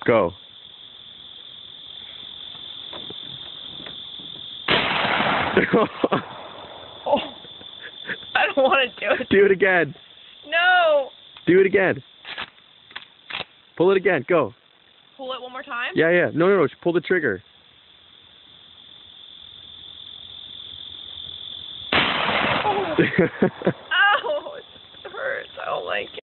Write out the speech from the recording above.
Go. Oh, I don't want to do it. Do it again. No. Do it again. Pull it again. Go. Pull it one more time? Yeah, yeah. No. Just pull the trigger. Oh. Ow. It hurts. I don't like it.